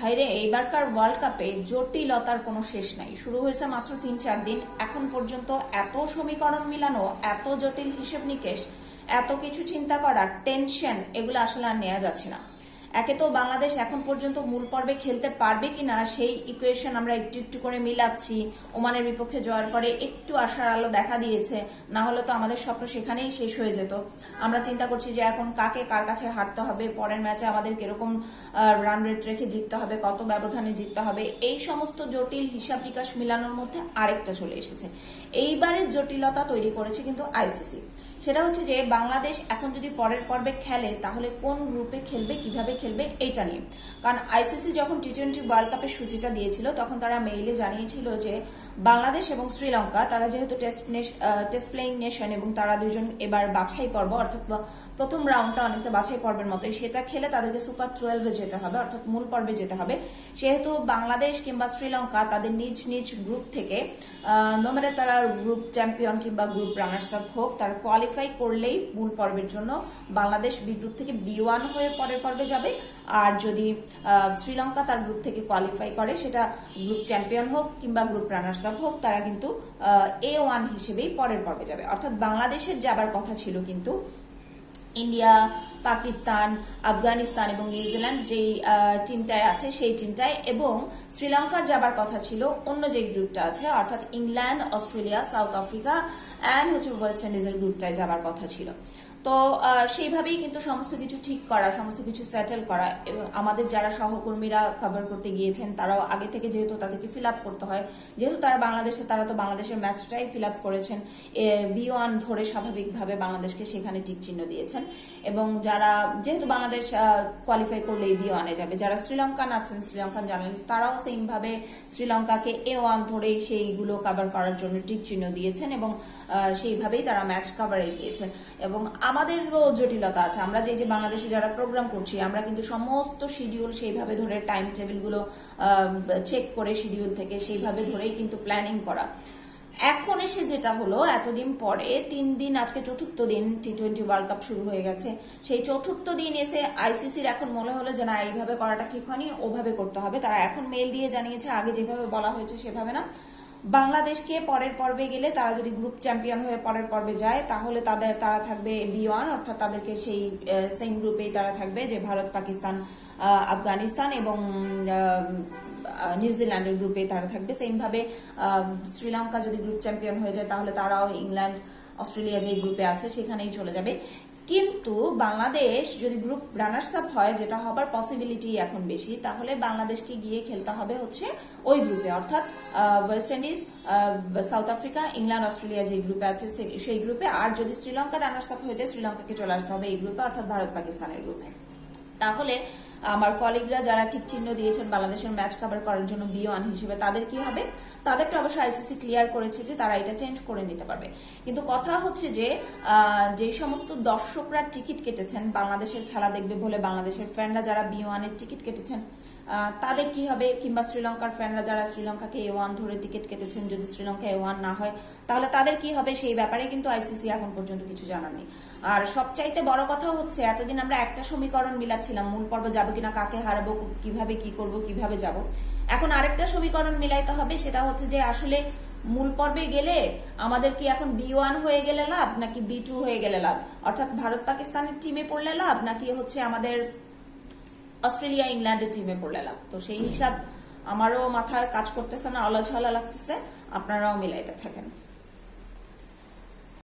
ভাইরে, এইবারকার ওয়ার্ল্ড কাপে জটিলতার কোনো শেষ নাই। শুরু হয়েছে মাত্র ৩-৪ দিন, এখন পর্যন্ত এত সমীকরণ মিলানো, এত জটিল হিসেব নিকেশ, এত কিছু চিন্তা করা, টেনশন, এগুলো আসলে আর নেওয়া যাচ্ছে না। একে তো বাংলাদেশ এখন পর্যন্ত মূল পর্বে খেলতে পারবে কিনা সেই ইকুয়েশন আমরা একটু একটু করে মিলাচ্ছি। ওমানের বিপক্ষে জয়ের পরে একটু আশার আলো দেখা দিয়েছে, না হলে তো আমাদের স্বপ্ন সেখানেই শেষ হয়ে যেত। আমরা চিন্তা করছি যে এখন কাকে কার কাছে হারতে হবে, পরের ম্যাচে আমাদের কিরকম রান রেট রেখে জিততে হবে, কত ব্যবধানে জিততে হবে, এই সমস্ত জটিল হিসাব নিকাশ মিলানোর মধ্যে আরেকটা চলে এসেছে। এইবারের জটিলতা তৈরি করেছে কিন্তু আইসিসি। সেটা হচ্ছে যে বাংলাদেশ এখন যদি পরের পর্বে খেলে তাহলে কোন গ্রুপে খেলবে, কিভাবে খেলবে, এইটা নিয়ে। কারণ আইসিসি যখন টি-20 ওয়ার্ল্ড কাপের সূচিটা দিয়েছিল তখন তারা মেইলে জানিয়েছিল যে বাংলাদেশ এবং শ্রীলঙ্কা, তারা যেহেতু টেস্ট প্লেইং নেশন এবং তারা দুজন এবার বাছাই পর্ব, অর্থাৎ প্রথম রাউন্ডটা অনেকটা বাছাই পর্বের মতোই, সেটা খেলে তাদেরকে সুপার 12-এ যেতে হবে, অর্থাৎ মূল পর্বে যেতে হবে। সেহেতু বাংলাদেশ কিংবা শ্রীলঙ্কা তাদের নিজ নিজ গ্রুপ থেকে নমেরে তারা গ্রুপ চ্যাম্পিয়ন কিংবা গ্রুপ রানার্স আপ হোক, তারা কোয়ালিফাই করলেই মূল পর্বের জন্য বাংলাদেশ বি গ্রুপ থেকে B1 হয়ে পরের পর্বে যাবে। আর যদি শ্রীলঙ্কা তার গ্রুপ থেকে কোয়ালিফাই করে, সেটা গ্রুপ চ্যাম্পিয়ন হোক কিংবা গ্রুপ রানার্স আপ হোক, তারা কিন্তু A1 হিসেবেই পরের পর্বে যাবে। অর্থাৎ বাংলাদেশের যাবার কথা ছিল কিন্তু ইন্ডিয়া, পাকিস্তান, আফগানিস্তান এবং নিউজিল্যান্ড যেই টিমটায় আছে সেই টিমটায়, এবং শ্রীলঙ্কার যাবার কথা ছিল অন্য যে গ্রুপটা আছে, অর্থাৎ England, Australia, South Africa and West ইন্ডিজের গ্রুপটায় যাবার কথা ছিল। তো সেইভাবেই কিন্তু সমস্ত কিছু ঠিক করা, সমস্ত কিছু সেটেল করা। এবং আমাদের যারা সহকর্মীরা কভার করতে গিয়েছেন তারাও আগে থেকে যেহেতু তাদেরকে ফিল আপ করতে হয়, যেহেতু তারা বাংলাদেশে, তারা তো বাংলাদেশের ম্যাচটাই ফিল আপ করেছেন, B1 ধরে স্বাভাবিকভাবে বাংলাদেশকে সেখানে টিক চিহ্ন দিয়েছেন। এবং যারা যেহেতু বাংলাদেশ কোয়ালিফাই করলে B1-এ যাবে, যারা শ্রীলঙ্কান আছেন, শ্রীলঙ্কান জার্নালিস্ট, তারাও সেম ভাবে শ্রীলঙ্কাকে A1 ধরে সেইগুলো কভার করার জন্য টিক চিহ্ন দিয়েছেন এবং সেইভাবেই তারা ম্যাচ কভারে গিয়েছেন। এবং আমাদেরও জটিলতা আছে, আমরা যে বাংলাদেশে যারা প্রোগ্রাম করছি, আমরা কিন্তু সমস্ত শিডিউল সেইভাবে ধরে, টাইম টেবিল গুলো চেক করে শিডিউল থেকে সেইভাবে ধরেই কিন্তু প্ল্যানিং করা। এখন এসে যেটা হলো, এতদিন পরে 3 দিন, আজকে 4র্থ দিন টি-20 ওয়ার্ল্ড কাপ শুরু হয়ে গেছে, সেই 4র্থ দিন এসে আইসিসির এখন মনে হলো যে না, এইভাবে করাটা ঠিক হয়নি, ওভাবে করতে হবে। তারা এখন মেইল দিয়ে জানিয়েছে আগে যেভাবে বলা হয়েছে সেভাবে না, বাংলাদেশকে পরের পর্বে গেলে তারা যদি গ্রুপ চ্যাম্পিয়ন হয়ে পরের পর্বে যায় তাহলে তারা থাকবে B1, অর্থাৎ তাদেরকে সেই সেম গ্রুপেই তারা থাকবে যে ভারত, পাকিস্তান, আফগানিস্তান এবং নিউজিল্যান্ডের গ্রুপে তারা থাকবে। সেম ভাবে শ্রীলঙ্কা যদি গ্রুপ চ্যাম্পিয়ন হয়ে যায় তাহলে তারাও ইংল্যান্ড, অস্ট্রেলিয়া যে গ্রুপে আছে সেখানেই চলে যাবে। কিন্তু বাংলাদেশ যদি গ্রুপ রানার্স আপ হয়, যেটা হবার পসিবিলিটি এখন বেশি, তাহলে বাংলাদেশকে গিয়ে খেলতে হবে হচ্ছে ওই গ্রুপে, অর্থাৎ West Indies, South Africa, England, Australia যে গ্রুপে আছে সেই গ্রুপে। আর যদি শ্রীলঙ্কা রানার্স আপ হয়ে যায়, শ্রীলঙ্কাকে চলে আসতে হবে এই গ্রুপে, অর্থাৎ ভারত পাকিস্তানের গ্রুপে। তাহলে আমার কলিগরা যারা টিক চিহ্ন দিয়েছেন বাংলাদেশের ম্যাচ কভার করার জন্য B1 হিসেবে, তাদের কি হবে? তাদেরটা অবশ্য আইসিসি ক্লিয়ার করেছে যে তারা এটা চেঞ্জ করে নিতে পারবে। কিন্তু কথা হচ্ছে যে যে সমস্ত দর্শকরা টিকিট কেটেছেন বাংলাদেশের খেলা দেখবে বলে, বাংলাদেশের ফ্যানরা যারা B1-এর টিকিট কেটেছেন তাদের কি হবে? কিংবা শ্রীলঙ্কার ফ্যানরা যারা শ্রীলঙ্কাকে A1 ধরে টিকিট কেটেছেন, যদি শ্রীলঙ্কা A1 না হয় তাহলে তাদের কি হবে? সেই ব্যাপারে কিন্তু আইসিসি এখন পর্যন্ত কিছু জানায়নি। আর সবচাইতে বড় কথা হচ্ছে, এতদিন আমরা একটা সমীকরণ মিলাচ্ছিলাম, মূল পর্ব যাবো কিনা, কাকে হারাবো, কিভাবে কি করব, কিভাবে যাব। এখন আরেকটা সমীকরণ মিলাইতে হবে, সেটা হচ্ছে যে আসলে মূল পর্বে গেলে আমাদের কি এখন B1 হয়ে গেলে লাভ নাকি B2 হয়ে গেলে লাভ, অর্থাৎ ভারত পাকিস্তানের টিমে পড়লে লাভ নাকি হচ্ছে আমাদের অস্ট্রেলিয়া ইংল্যান্ডের টিমে পড়লে লাভ। তো সেই হিসাব আমারও মাথায় কাজ করতেছে না, আলাঝালা লাগতেছে, আপনারাও মিলাইতে থাকেন।